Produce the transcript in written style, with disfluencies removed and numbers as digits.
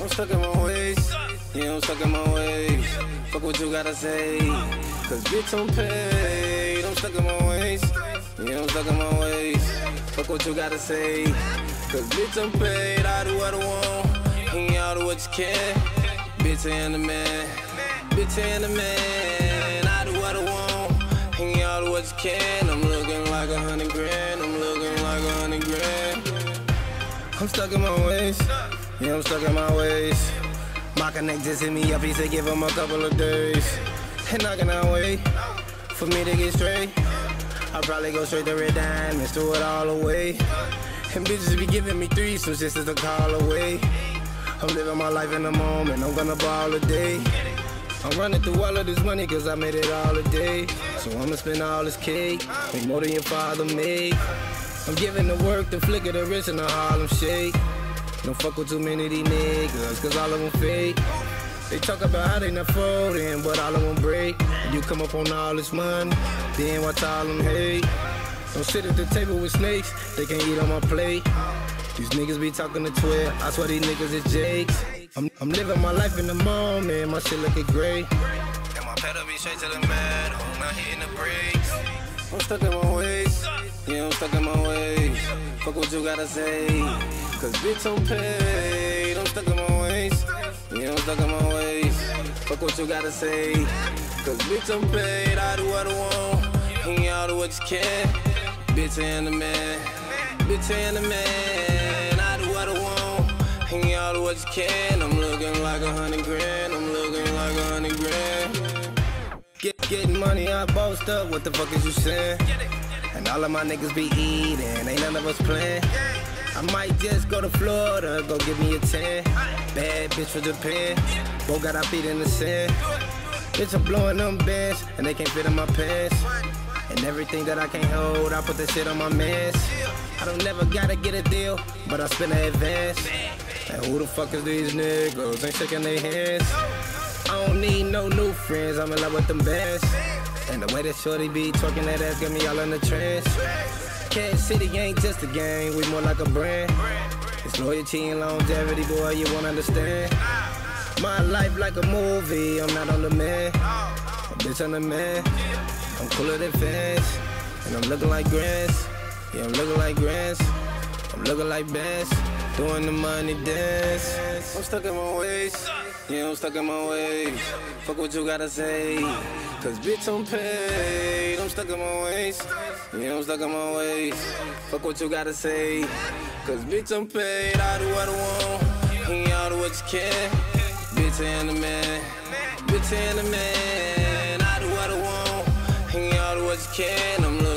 I'm stuck in my ways, yeah, I'm stuck in my ways. Fuck what you gotta say, cause bitch I'm paid. I'm stuck in my ways, yeah, I'm stuck in my ways. Fuck what you gotta say, cause bitch I'm paid. I do what I want, and y'all do what you can. Bitch and the man, bitch and the man. I do what I want, and y'all do what you can. I'm looking like 100 grand, I'm looking like 100 grand. I'm stuck in my ways, yeah, I'm stuck in my ways. My connect just hit me up, he said give him a couple of days. And I cannot wait for me to get straight. I'll probably go straight to Red Diamonds, throw it all away. And bitches be giving me threesomes just as a call away. I'm living my life in the moment, I'm gonna ball a day. I'm running through all of this money cause I made it all a day. So I'ma spend all this cake, make more than your father made. I'm giving the work, the flick of the wrist and the Harlem shake. Don't fuck with too many of these niggas, cause all of them fake. They talk about how they not folding, but all of them break. You come up on all this money, then watch all them hate. Don't sit at the table with snakes, they can't eat on my plate. These niggas be talking to 12, I swear these niggas is jakes. I'm living my life in the moment, my shit looking great. And my pedal be straight to the metal, I'm not hitting the brakes. I'm stuck in my ways, yeah, I'm stuck in my ways. Fuck what you gotta say, cause bitch I'm paid. I'm stuck in my ways, yeah, I'm stuck in my ways. Fuck what you gotta say, cause bitch I'm paid. I do what I want, and y'all do what you can. Bitch and the man, bitch and the man. I do what I want, and y'all do what you can. I'm looking like 100 grand, I'm looking like 100 grand. Getting money, I boast up, what the fuck is you saying? And all of my niggas be eating, ain't none of us playing. I might just go to Florida, go give me a 10. Bad bitch from Japan, both got our feet in the sand. Bitch, I'm blowing them bands, and they can't fit in my pants. And everything that I can't hold, I put that shit on my mans. I don't never gotta get a deal, but I spend an advance. And who the fuck is these niggas, ain't shaking their hands. I don't need no new friends, I'm in love with them bands. And the way that shorty be twerking that ass got me all in the trance. Cat City ain't just a game, we more like a brand. It's loyalty and longevity, boy, you won't understand. My life like a movie, I'm not on the man. A bitch on the man, I'm cooler than fans. And I'm looking like Grants, yeah, I'm looking like Grants. I'm looking like Bass, doing the money dance. I'm stuck in my ways, yeah, I'm stuck in my ways. Fuck what you gotta say, cause bitch I'm paid. I'm stuck in my ways, yeah, I'm stuck in my ways. Fuck what you gotta say, cause bitch I'm paid. I do what I want, and y'all do what you can. Bitch and the man, bitch and the man. I do what I want, and y'all do what you can. I'm